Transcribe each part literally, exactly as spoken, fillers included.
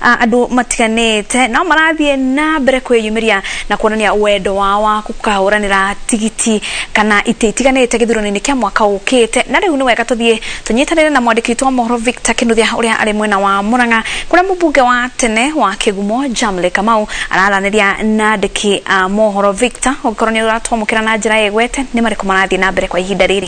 andu matiganite na marathie na mbere kwiyumiria na kuonania wendo wao kukahuranira tigiti kana ite itiganite githurano-ini kia mwaka ukite na riu ni wega tuthie tunyitanire na mwandiki witwa mohoro Victor Kinuthia uria ari mwena wa Murang'a kuria mubunge wa tene wa Kigumo Jamle Kamau araraniria na andiki a mohoro Victor okoroni uratwamukira na njira yegwete ni mariko marathie na mbere kwa ihinda riri.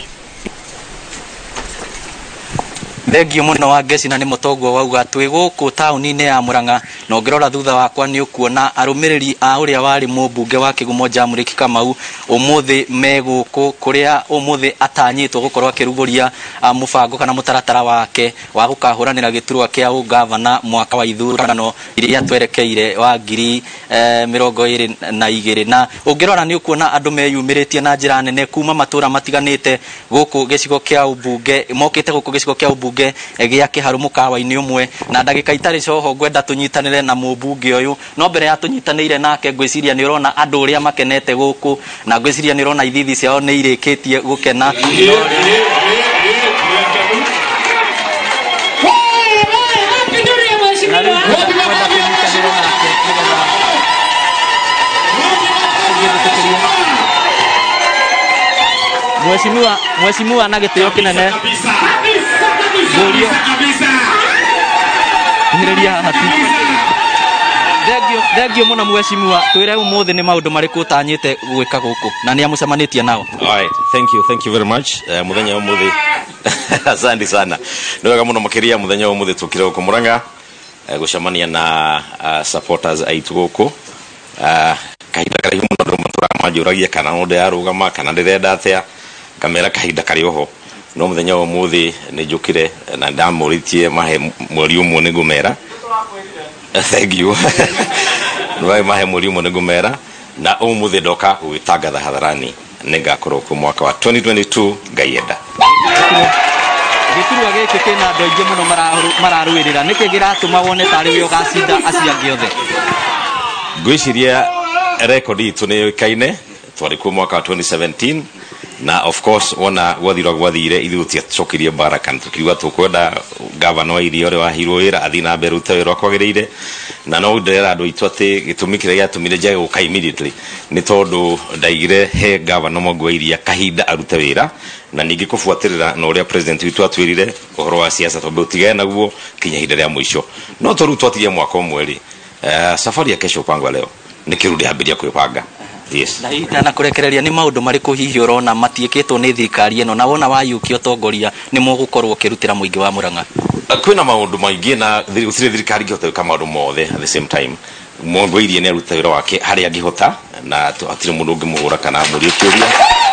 Thengio muno wa ngeci na ni mutogwo wauga twi guku tauni-ini ya Murang'a no ngirora thutha wakwa ni ukuona arumiriri a uria wari mubunge wa Kigumo Jamle Kamau umuthi me guku kuria umuthi atanyitwo gukorwo akiruguria mubango kana mutaratara wake wa gukahuranira giturwa kia ugavana mwaka wa ithurano iria twerekeire wa ngiri mirongo iri na igiri na ungirora ni ukuona andu meyumiritie na njira nene kuma matura matiganite guku gicigo kia ubunge mokite guku gicigo kia ubunge gia kiharu mukawa-ini umwe na ndagika itari coho ngwenda tunyitanire na mubunge uyu no mbere ya tunyitanire nake ngwiciria ni urona andu uria makenete guku na ngwiciria ni urona ithithi ciao ni irikitie gukena Mheshimiwa Mheshimiwa na gitio kinene Gorio Nireria hati Thengio thengio muno Mheshimiwa twire umuthi ni maundu mariku utanyite gwika guku na ni amucemanitie nao. All right, thank you thank you very much. Uh, muthenya wa umuthi asante sana ni wega muno makiria muthenya wa umuthi tukire guku Murang'a uh, gucemania na uh, supporters aitu guku uh, kahinda kari muno ndo matura majuragia kana onde arugama kana ndirenda atia kamera kahinda kari oho no muthenya wa umuthi ni njukire na ndamuritie mahe mweri umwe ni gumera thank you no mahe mweri umwe ni gumera na umuthi ndoka gwitangatha hatharani ningakorwo ku mwaka wa twenty twenty-two ngaienda giturwa giki kina andu aingi muno mararuirira niki giratuma wone tari wi ugacinda aciangi othe ngwiciria record itu ni kaine twari ku mwaka wa twenty seventeen na of course wona gwathira gwathire ithuti atokirie baraka tukiuga tukwenda governor irio ri wa hiroira athina mberu tawiro kwagirire na no ndera andu itu ati gitumikire ya tumire jae guka immediately ni tondu ndaigire he governor mogwa iria kahinda arute wira na ningi kufuatirira no ria president witu atwirire uhoro wa siasa tondu tigana naguo kinya hinda ria mwisho no toru twatirie mwaka mweri uh, safari ya kesho pangwa leo nikirudi ambiria kwipanga. Yes. Na ita na kurekereria ni maundu mariku hihi urona matieketwo ni thikari eno na wona wayukio tongoria ni mugukorwo kirutira muingi wa Murang'a. Kwina maundu maingi na thirikari thirikari gihota kama maundu mothe at the same time mundu irie ne ruta wira wake hari angihota na atire mundu ungimuhura kana muri kiuria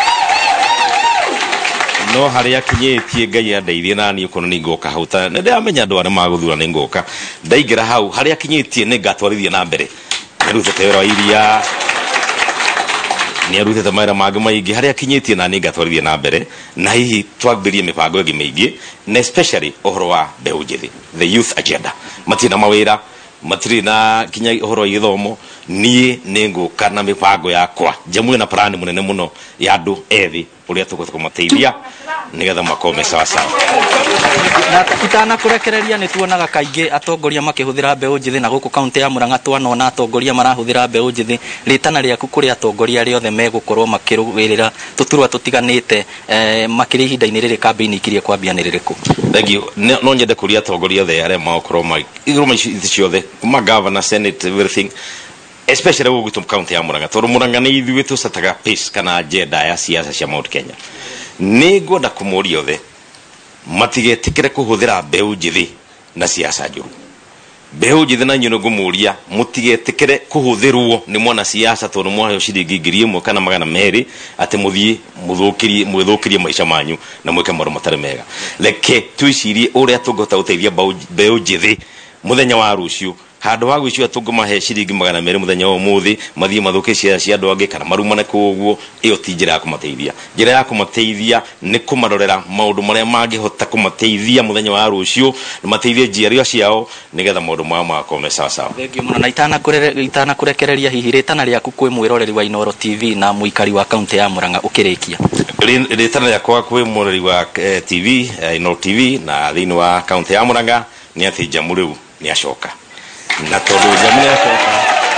no hari akinyetie ngai andeithie na ni ukono ni ngoka hauta na ndamenya andu ari maguthura ni ngoka ndaingira hau hari akinyetie ni ngatwarithia na mbere ruta wira wa iria ni arutete maira magi maingi haria kinyitie na ninga twarithia na mbere na hihi twambirie mipango ingi maingi na especially ohoro wa mbeu njithi the youth agenda matina mawira matiri na kinya ohoro githomo nie ninguka na mipango yakwa jamwe na plan munene muno ya andu ethi uria tugutuka mateithia nigetha makome sawa sawa na itana kurekereria ni tuonaga kaingi atongoria makihuthira mbeu njithi na guku kaunti ya Murang'a twanona atongoria marahuthira mbeu njithi ritana riaku kuri atongoria riothe megukorwo makirugirira tuturwa tutiganite eh, makiri hinda-ini riri campaign ikirie kwambia ni ririku. Thank you. No nyende kuria atongoria othe aria makorwo mai iguru ciothe kuma governor senate everything especially wo gutum county ya Murang'a tondu Murang'a ni ithuĩ tucataga pace kana agenda ya siasa cia Mount Kenya ni ngwenda kumuria othe matigetikire kuhuthira mbeu njithi na siasa njuru mbeu njithi na nyino ngumuria mutigetikire kuhuthirwo ni mwana siasa tondu mwayo ciringi ngiri ĩmwe kana magana meri ati muthie muthukirie mwithukirie maisha manyu na mwike maru matari mega leke twicirie uria tungota uteithia mbeu njithi muthenya wa ruciu handu wa gwicua tungumahe ciringi magana meri muthenya wa umuthi mathie mathuke cia cia andu angi kana marumane kuguo iyo ti njira ya kumateithia njira ya kumateithia ni kumarorera maundu maria mangihota kumateithia muthenya wa ruciu na mateithie njiario ciao nigetha maundu mao makome sawa sawa. Thengio muno na itana kurere itana kurekereria hihi ritana riaku kwi mwiroreri wa Inooro T V na muikari wa kaunti ya Murang'a ukirikia ritana riakwa kwi mwiroreri wa T V Inooro T V na thiini wa kaunti ya Murang'a ni ati jamu riu ni acoka na tondu Jamu niacoka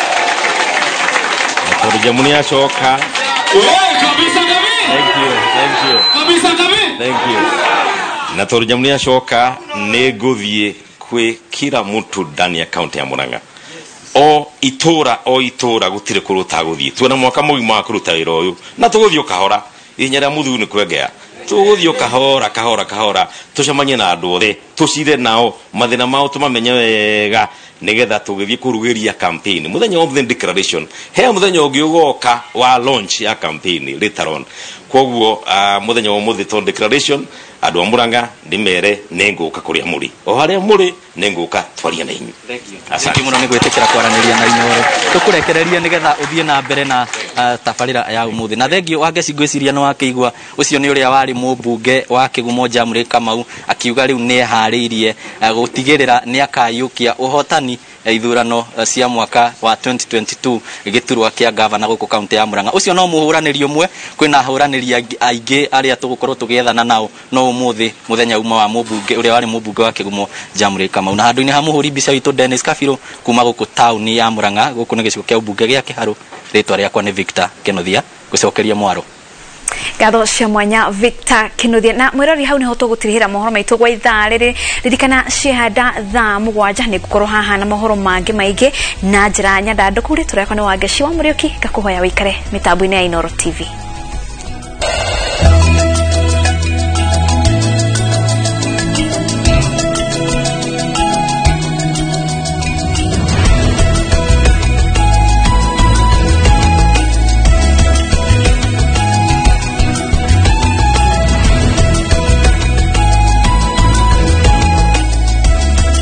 na tondu Jamu niacoka kabisa kabi. Thank you, thank you. Kabisa kabi. Thank you. Na tondu Jamu niacoka ni nguthie kwi kila mtu ndani ya kaunti ya Murang'a. O itura o itura gutire kuruta guthie. Tuona mwaka mugima wa kuruta wira uyu na tuguthie kahora. Inyara muthu ni kwengea. Tuguthie kahora kahora kahora. Tucemanye na andu othe. Tucire nao mathina mao tumamenye wega nigetha tugithie kurugiria campaign. Muthenya wa declaration. He muthenya ungi ugoka wa launch ya campaign later on. Koguo uh, muthenya wa muthi to declaration andu a Murang'a ndimere nenguka kuria muri o haria muri nenguka twaria na inyu. Thank you. Asante muno ni gwetekera kwaraniria na inyoro tukurekereria nigetha uthie na mbere na uh, tabarira ya umuthi na thengio wage cingwiciria no wakeigua ucio ni uria wari mubunge wa Kigumo Jamuri Kamau akiuga riu ni ehariirie uh, gutigirira ni akayukia uhotani ithurano cia mwaka wa twenty twenty-two giturwa kia governor guku county ya Murang'a ucio no muhuraniri umwe kwina huraniri aingi aria tugukorwo tugiethana nao no umuthi muthenya uma wa mubunge uria wari mubunge wa Kigumo Jamuri Kamau na handu-ini ha muhuri mbica witu Dennis Kafiro kuma guku town ya Murang'a guku ni gicigo kia ubunge gia Kiharu ritwa riakwa ni Victor Kenothia gucokeria mwaro. Gatho cia mwanya Victor Kenothia na mwirori hau niho tugutirihira mohoro maitu gwa ithaa riri ririkana ciehanda thaa mugwanja ni gukorwo haha na mohoro mangi maingi na njira nyandanduku ri turekwa ni Wangeci wa Murioki ngakuhoya wikare mitambo-ini ya Inooro T V.